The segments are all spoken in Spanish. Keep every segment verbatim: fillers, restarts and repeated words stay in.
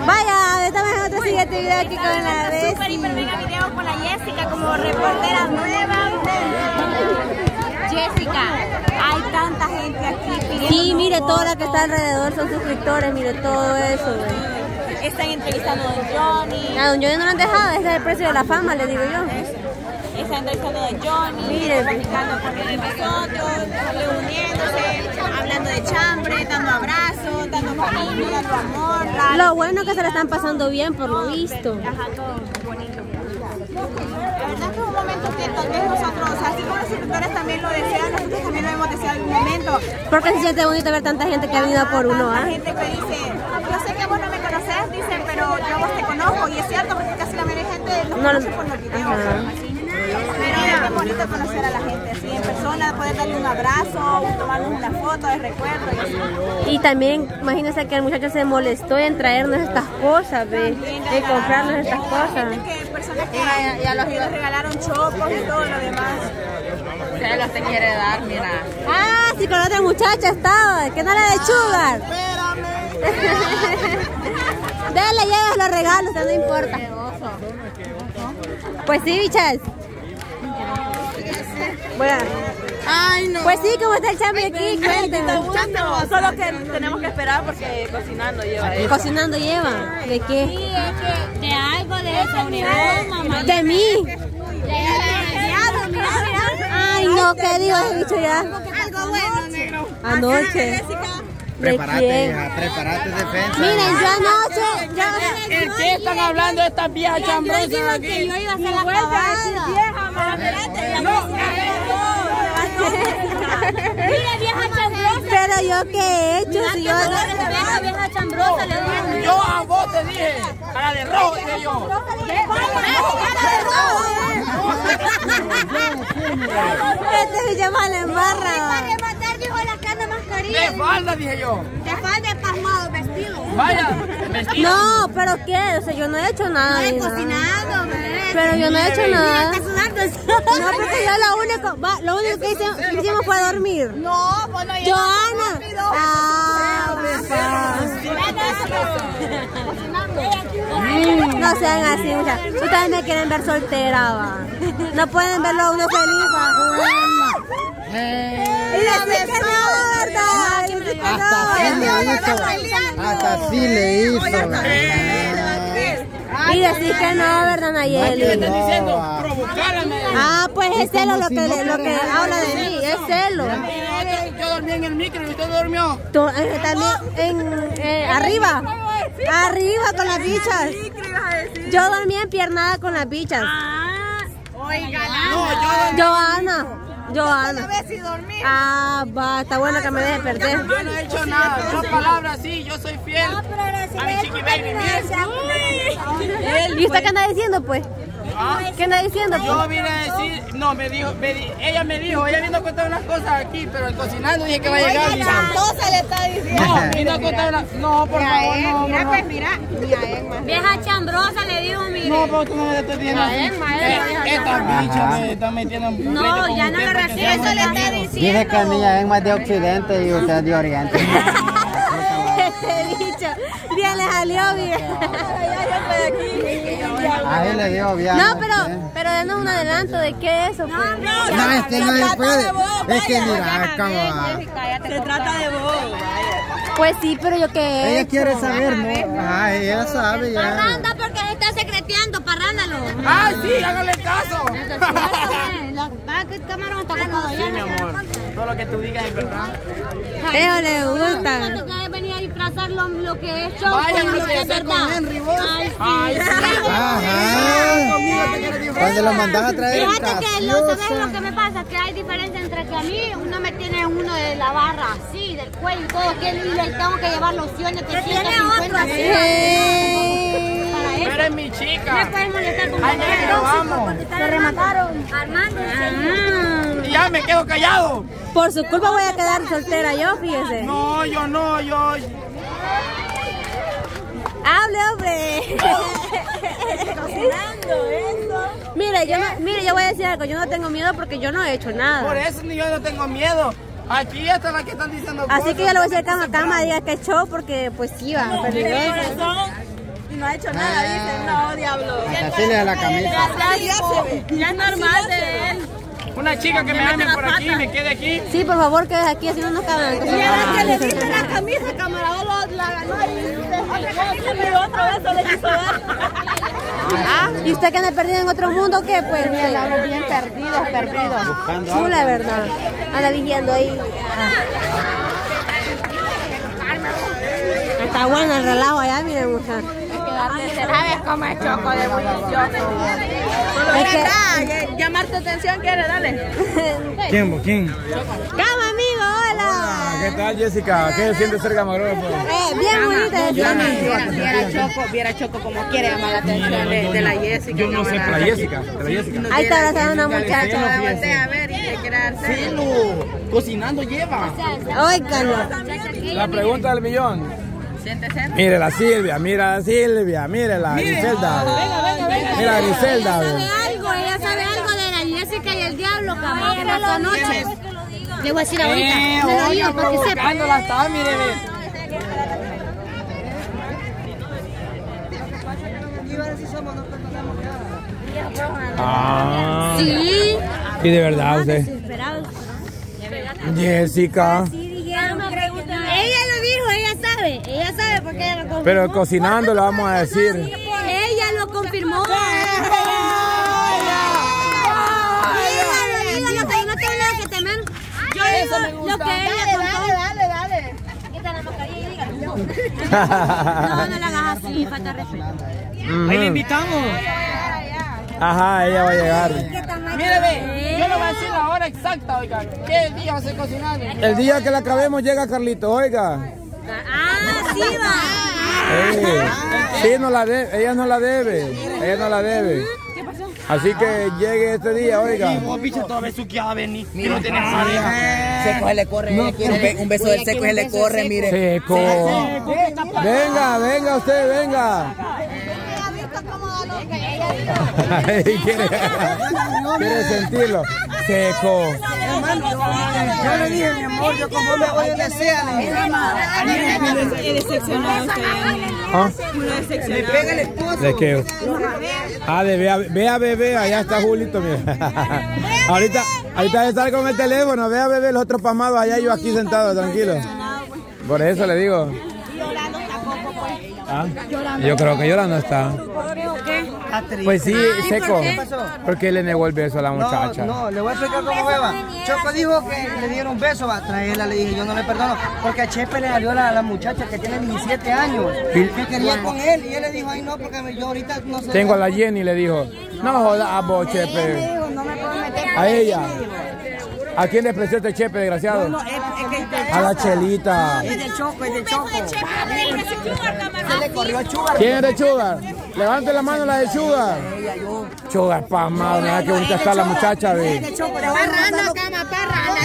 Vaya, estamos en otro siguiente video aquí con la Bessie. Super hiper mega video con la Jessica como reportera nueva. Jessica, hay tanta gente aquí pidiendo. Sí, mire, todo lo que está alrededor son suscriptores, mire todo eso. Güey. Están entrevistando a Don Johnny. A Don Johnny no lo han dejado, ese es el precio de la fama, le digo yo. Están entrevistando a Don Johnny, mire, platicando con nosotros, reuniéndose, hablando de chambre, dando abrazos, dando cariño, dando amor. Dando... Lo bueno es que se la están pasando bien, por lo visto. Ajá, todo bonito. La verdad que es un momento que tal vez nosotros, así como los suscriptores también lo desean, nosotros también lo hemos deseado en un momento. Porque se siente bonito ver tanta gente que ha venido por uno, ¿ah? Tanta gente que dice, yo sé que vos no me conocés, dicen, pero yo vos te conozco. Y es cierto, porque casi la mayoría de gente lo conoce por los videos. Así. Pero es bien bonito conocer a la gente así en persona, poder darle un abrazo, tomarnos una foto de recuerdo y así. Y también, imagínense que el muchacho se molestó en traernos estas cosas, ¿ve? En comprarnos estas cosas. Que personas que ya, ya los nos regalaron chocos y todo lo demás. Se los te quiere dar, mira. Ah, sí, con otra muchacha estaba, que no era de Sugar. Dale, llevas los regalos, no importa. Pues sí, bichas. Bueno. Ay, no. Pues sí, como está el chambre aquí, cuéntanos. Solo que tenemos que esperar porque cocinando lleva. Eso. Cocinando lleva. ¿De qué? Sí, es que de algo de esa unidad, mamá. De mí. De demasiado, mira, mira. Ay, no, ¿qué digo ese bicho ya? Algo bueno, negro. Anoche. Prepárate, hija, prepárate, defensa. Miren, yo anoche, yo... ¿En qué están hablando de estas viejas chambrosas aquí? Que yo iba a hacer la clavada. Vieja, mamá, espérate. No, mira, vieja chambrosa. Pero yo qué he hecho, si yo... Vieja, vieja chambrosa, le digo. Yo a vos te dije, cara de rojo, dije yo. Este bicho mal en barra. De falda, dije yo. De falda, pasmado, vestido. Vaya, vestido. No, pero ¿qué? O sea, yo no he hecho nada. No he ni nada. cocinado, bebé. Pero yo no he hecho nada. Está sudando. No, porque yo lo único, va, lo único que hicimos, hicimos fue dormir. No, pues no. Joana. Ah, no sean así, muchachos. Ustedes me quieren ver soltera, va. No pueden verlo a uno feliz, va. Y decir que no, ¿verdad? Y decir que Hasta no. así le hizo. Hasta así le hizo. Y decir que no, ¿verdad, Nayeli? ¿Qué estás diciendo? Provocarme. Ah, pues es celo lo que, lo que habla de mí, es celo. Yo dormí en el micro y usted durmió. Tú, eh, también en, eh, arriba, arriba con las bichas. Yo dormí empiernada con las bichas. Oiga, No, yo Joana, Joana. ver si dormí. Ah, va, está bueno que me deje perder. Yo no he hecho nada. Dos palabras, sí, yo soy fiel a mi chiqui baby. ¿Y usted qué anda diciendo, pues? ¿Qué anda diciendo, Yo pues? vine a decir, no, me dijo, me di- ella me dijo, ella vino a contar unas cosas aquí, pero el cocinando dije que va a llegar. dice. Chantosa le está diciendo. No, vino a contar una, no, por favor, no, Mira, no, pues no. mira. Mira, Emma. Vieja chambrosa le digo, mire. No, pero tú no me estás diciendo así. Emma, Eh, Emma, Estas bichas me están metiendo en pleito No, con ya no usted lo porque recibo. somos Eso le está amigos. diciendo. Dice que el niño es más de occidente y usted es de oriente. Este bicho, bien le salió bien. Ahí le digo bien. No, pero, pero denos un adelanto de qué es eso, pues. No, es que no se puede. Es que mira, cómo va. Se trata de vos. Pues sí, pero yo qué he Ella hecho. quiere saber, ¿no? Ah, ella sabe ya. Parranda porque se está secreteando, parrándalo. Ah, sí, hágale caso. ¿Qué camarón está ocupado Sí, mi amor, todo lo que tú digas es verdad. Eso le gusta. Cuando que venía a disfrazar lo, lo que es show Vayan con a lo que es hacer verdad. con Henry, vos. Ay, sí. Ay, sí. Ajá. Conmigo te quieres disfrazar. Cuando lo mandas a traer Fíjate que lo, ¿sabes graciosa. lo que me pasa? Que hay diferencia entre que a mí uno me tiene uno de la barra así, del cuello y todo, que y le tengo que llevar lociones que tiene otro así. Eh, Para eso. Pero es mi chica. Me pueden molestar con Ay, ya lo vamos. Lo remataron. Armando. Y ya me quedo callado. Por su culpa voy a quedar soltera yo, fíjese. No, yo no, yo. Hable, hombre. Mire, yo no, mire, yo voy a decir algo, yo no tengo miedo porque yo no he hecho Por nada. eso ni yo no tengo miedo. Aquí hasta las que están diciendo Así cosas. que yo le voy a decir cama cama, diga que show porque pues sí va, peligroso. no ha hecho nada, dice. No, diablo. Hasta así le da la camisa. Ya es normal de él. Una chica que me ame por aquí, me quede aquí. Sí, por favor, quedes aquí, así no nos caben. Mira que le diste la camisa, camarada, la ganó y otra vez se le quiso dar. ¿Y usted que anda perdido en otro mundo qué? Pues Bien perdidos, perdidos. chula, ¿verdad? Anda vigiando ahí. Está bueno el relajo allá, miren, muchachos. ¿Sabes cómo es Choco de bullición? Es que... Llamar tu atención, ¿quiere? Dale. ¿Quién, vos? ¿Quién? ¡Cama, amigo! ¡Hola! ¿Qué tal, Jessica? ¿Qué se siente ser camarógrafo? Eh, bien bonita esta Viera, viera Choco, viera Choco como quiere llamar la atención de, de la Jessica. Yo no sé, de la Jessica, de la Jessica. Ahí está abrazando una muchacha. La voltea a ver y le quiere dar celo. Celo, cocinando lleva. Óigalo. La pregunta del millón. Siéntese. Mire la Silvia, mira la Silvia, mire la Griselda. Mira la Griselda. Ella sabe algo, ella sabe algo de la Jessica y el diablo, cabrón, que pasó anoche. Le voy a decir ahorita, Eh, me lo oiga, digo para que sepa. provocándola está, mire. Ah. Sí. Y de verdad usted. Jessica. Ella lo dijo, ella sabe, ella sabe porque ella lo confirmó. Pero cocinando lo vamos a decir. Ella lo confirmó. Dígalo, dígalo, que yo no tengo nada que temer. Yo digo lo que ella contó. Dale, dale. Quita la mascarilla y dígalo. No, no la hagas así, falta de respeto. Ahí le invitamos. Ajá, ella va a llegar. Mire, ve, yo le voy a decir la hora exacta, oiga. ¿Qué día va a ser cocinando? El día que la acabemos llega Carlito, oiga. Ah, sí va. Eh, sí, no la de, ella no la debe. Ella no la debe. Así que llegue este día, oiga. Y vos, bicho, toda vez suqueada venís. Y no tenés pareja. Seco se le corre, ella quiere un, be- un beso del seco se le corre, mire. Seco. Venga, venga usted, venga. quiere, quiere sentirlo. Seco. Yo le dije, mi amor, yo como me voy donde sea. ¿Ah? ¿De qué? Ah, de vea, vea, bebé, allá está Julito, mira. ahorita, ahorita debe estar con el teléfono, vea, bebé, los otros pamados allá, yo aquí sentado, tranquilo. Por eso le digo. ¿Ah? Yo creo que llorando está. Pues sí, Seco, porque le negó el beso a la muchacha. No, no, le voy a explicar cómo beba. Choco dijo que le dieron un beso, va a traerla, le dije, yo no le perdono, porque a Chepe le salió la, la muchacha que tiene diecisiete años, que quería con él, y él le dijo, ay no, porque yo ahorita no sé. Tengo a la Jenny, le dijo, no joda a vos, Chepe. No me puedo meter. A ella. ¿A quién le preció este Chepe, desgraciado? No, es, es que A la Chelita. es de Choco, es de Choco. Se le corrió a Chugar. ¿Quién es de Sugar? Levante la mano la de Sugar. Sugar, pa' madre, mira qué bonita está la muchacha, ve. Parranda, cama, parranda.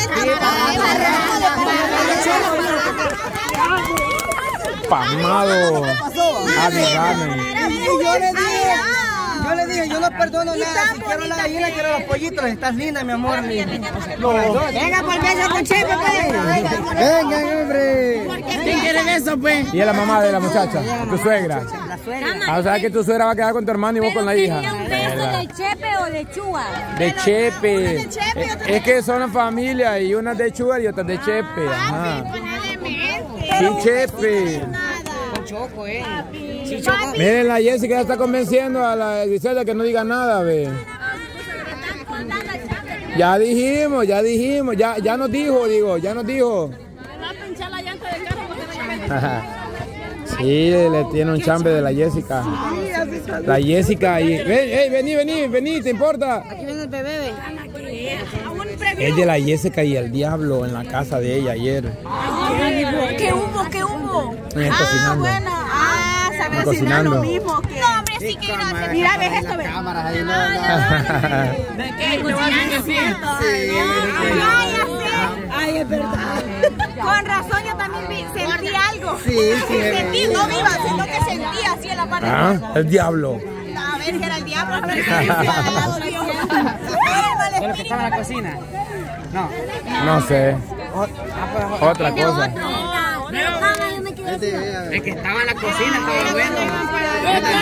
Pamado. Avivame. Yo le dije, yo le dije, yo no perdono nada. Si quiero la gallina, quiero los pollitos. Estás linda, mi amor. Venga, por beso con Chepe, pues. Venga, hombre. ¿Quién quiere eso, pues? Y es la mamá de la muchacha, tu suegra. La suegra. Ah, o sea que tu suegra va a quedar con tu hermano y vos con la hija. ¿Un beso de Chepe o de Chua? De Chepe. Es, es que son una familia y una de Sugar y otra de Chepe. Ajá. Sí, Chepe. Choco, eh. Miren, la Jessica ya está convenciendo a la Griselda que no diga nada, ve. Ya dijimos, ya dijimos, ya, ya nos dijo, digo, ya nos dijo. Sí, le tiene un chambe de la Jessica. La Jessica y... Ven, hey, vení, vení, vení, ¿te importa? Aquí viene el bebé. Es de la Jessica y el diablo en la casa de ella ayer. ¿Qué hubo? ¿Qué hubo? Eh, cocinando. Bueno. Ah, sabes si no es lo mismo que... No, hombre, sí que gracias. Mira, ves esto, ves. ¿De qué? ¿Te vas a decir? Ay, es verdad. Con razón yo también vi, sentí algo. Sí, sí. Sentí, no viva, sino que sentí así en la parte. ¿Ah? El diablo. A ver, que era el diablo. A ver, que era el ¿De lo que estaba en la cocina? No. No sé. Otra cosa. Es que estaba en la cocina, estaba bueno.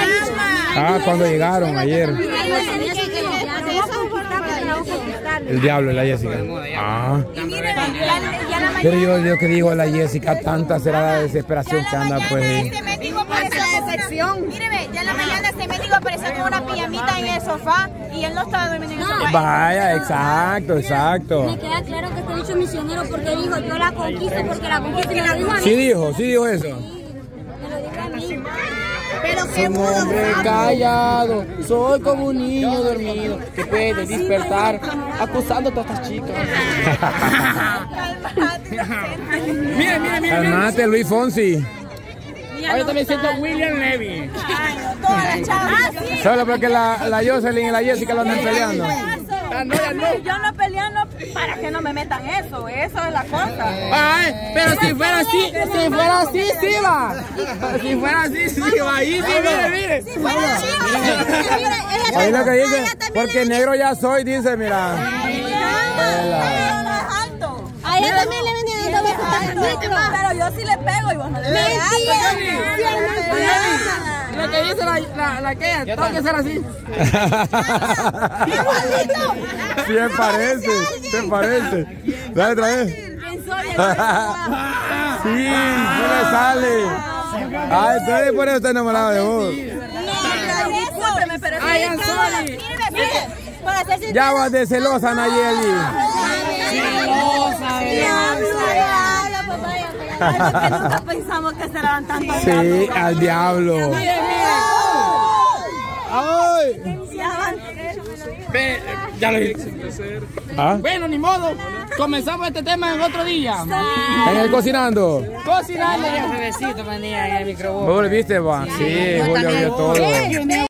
Ah, cuando llegaron ayer. El diablo, la Jessica. Ah. Pero yo, yo que digo, la Jessica, tanta será la desesperación que anda, pues. Míreme, ya en la mañana se me dijo aparecer con una pijamita en el sofá y él no estaba durmiendo en el sofá. Vaya, exacto, exacto. Me queda claro que este dicho misionero porque dijo, yo la conquisto porque la conquisto y me lo dijo a mí. Sí dijo, sí dijo eso. Me lo dijo a mí. Pero qué Un hombre callado, soy como un niño dormido que puede despertar acusando a todas estas chicas. Mira, mira, mira. Calmate, Luis Fonsi. Ahora también siento William Levy. todas las chavas. Solo porque la, la Jocelyn y la Jessica lo andan peleando. Yo no peleando para que no me metan eso, eso es la cosa. Ay, pero si fuera así, si fuera así, sí va. Si fuera así, sí va. Ahí sí, mire, mire. Si fuera así, Ahí lo que dice, porque negro ya soy, dice, mira. A ella también le venían dando besos. pero yo sí le pego y vos no le pegas. Lo que dice la, la, la que tengo que ser así. Sí, me parece, se parece. Dale otra vez. Sí, no le sale. Ay, entonces por eso está enamorado de vos. Discúlpeme, pero Ay, I'm sorry. Ya vas de celosa, Nayeli. Nunca pensamos que serán tanto. Sí, al diablo. Ay. Ve, ya lo dije. ¿Ah? Bueno, ni modo. Comenzamos este tema en otro día. ¿En el cocinando? Cocinando. ¿Vos lo viste, va? Sí, Julio vio todo.